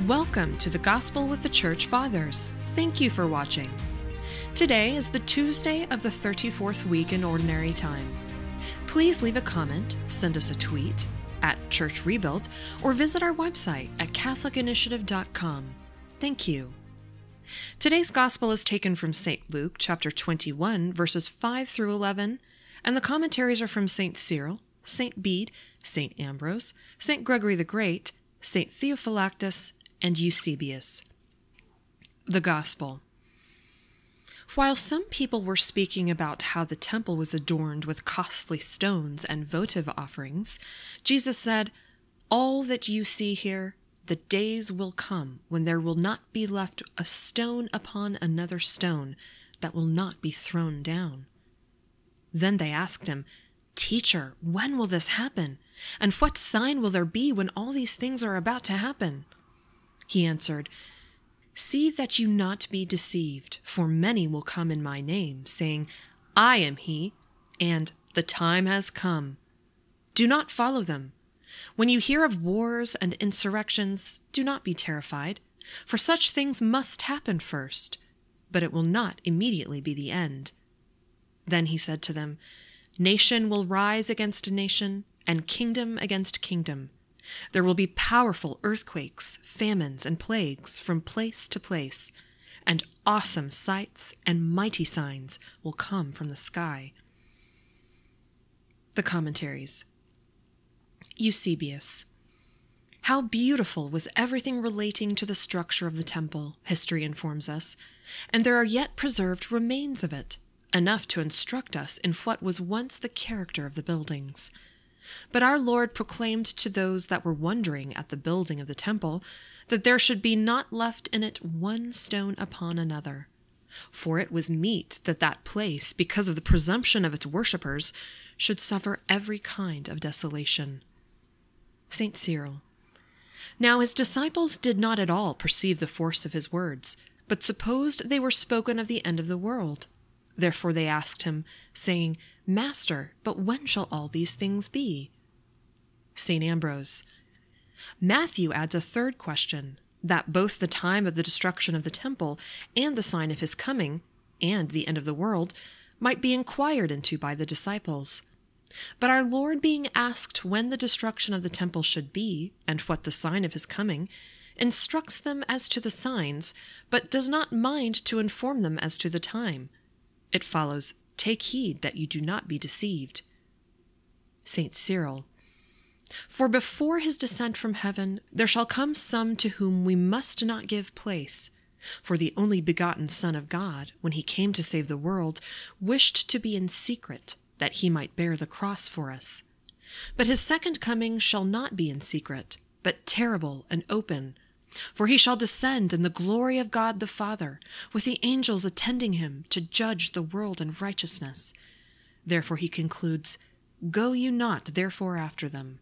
Welcome to the Gospel with the Church Fathers. Thank you for watching. Today is the Tuesday of the 34th week in Ordinary Time. Please leave a comment, send us a tweet at Church Rebuilt, or visit our website at catholicinitiative.com. Thank you. Today's Gospel is taken from St. Luke, chapter 21, verses 5 through 11, and the commentaries are from St. Cyril, St. Bede, St. Ambrose, St. Gregory the Great, St. Theophylactus, and Eusebius. The Gospel. While some people were speaking about how the temple was adorned with costly stones and votive offerings, Jesus said, "All that you see here, the days will come when there will not be left a stone upon another stone that will not be thrown down." Then they asked him, "Teacher, when will this happen? And what sign will there be when all these things are about to happen?" He answered, "See that you not be deceived, for many will come in my name, saying, 'I am he,' and 'the time has come.' Do not follow them. When you hear of wars and insurrections, do not be terrified, for such things must happen first, but it will not immediately be the end." Then he said to them, "Nation will rise against nation, and kingdom against kingdom. There will be powerful earthquakes, famines, and plagues from place to place, and awesome sights and mighty signs will come from the sky." The Commentaries. Eusebius. How beautiful was everything relating to the structure of the temple, history informs us, and there are yet preserved remains of it, enough to instruct us in what was once the character of the buildings. But our Lord proclaimed to those that were wondering at the building of the temple that there should be not left in it one stone upon another. For it was meet that that place, because of the presumption of its worshippers, should suffer every kind of desolation. St. Cyril. Now his disciples did not at all perceive the force of his words, but supposed they were spoken of the end of the world. Therefore they asked him, saying, "Master, but when shall all these things be?" St. Ambrose. Matthew adds a third question, that both the time of the destruction of the temple and the sign of his coming, and the end of the world, might be inquired into by the disciples. But our Lord, being asked when the destruction of the temple should be, and what the sign of his coming, instructs them as to the signs, but does not mind to inform them as to the time. It follows, "Take heed that you do not be deceived." St. Cyril. For before his descent from heaven, there shall come some to whom we must not give place. For the only begotten Son of God, when he came to save the world, wished to be in secret, that he might bear the cross for us. But his second coming shall not be in secret, but terrible and open. For he shall descend in the glory of God the Father, with the angels attending him to judge the world in righteousness. Therefore he concludes, "Go you not therefore after them."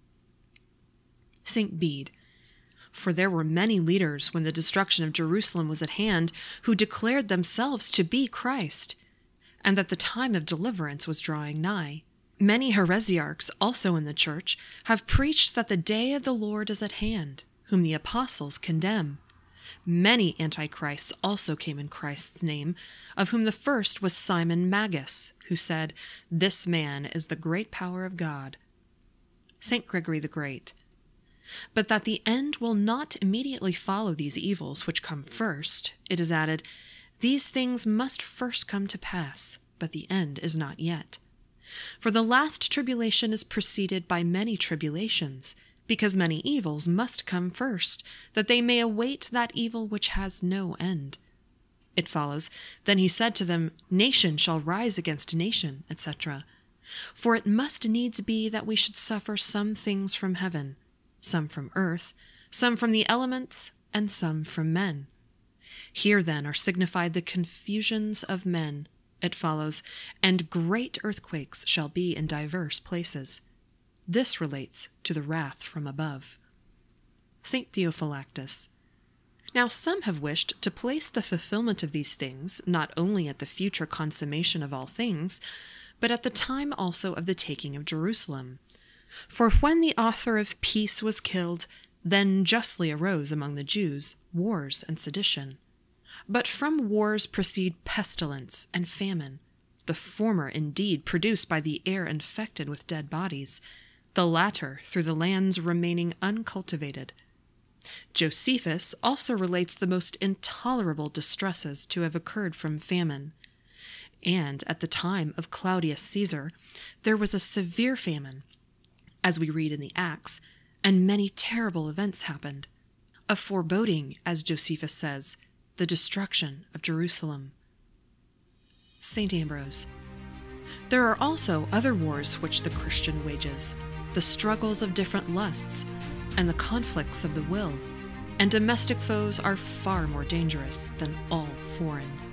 St. Bede. For there were many leaders when the destruction of Jerusalem was at hand, who declared themselves to be Christ, and that the time of deliverance was drawing nigh. Many heresiarchs also in the church have preached that the day of the Lord is at hand, whom the apostles condemn. Many antichrists also came in Christ's name, of whom the first was Simon Magus, who said, "This man is the great power of God." St. Gregory the Great. But that the end will not immediately follow these evils which come first, it is added, "These things must first come to pass, but the end is not yet. For the last tribulation is preceded by many tribulations, because many evils must come first, that they may await that evil which has no end." It follows, "Then he said to them, Nation shall rise against nation, etc. For it must needs be that we should suffer some things from heaven, some from earth, some from the elements, and some from men. Here then are signified the confusions of men." It follows, "And great earthquakes shall be in divers places." This relates to the wrath from above. St. Theophylactus. Now some have wished to place the fulfillment of these things not only at the future consummation of all things, but at the time also of the taking of Jerusalem. For when the author of peace was killed, Then justly arose among the Jews wars and sedition. But from wars proceed pestilence and famine, the former indeed produced by the air infected with dead bodies, the latter through the lands remaining uncultivated. Josephus also relates the most intolerable distresses to have occurred from famine. And at the time of Claudius Caesar, there was a severe famine, as we read in the Acts, and many terrible events happened, a foreboding, as Josephus says, the destruction of Jerusalem. St. Ambrose. There are also other wars which the Christian wages, the struggles of different lusts, and the conflicts of the will, and domestic foes are far more dangerous than all foreign.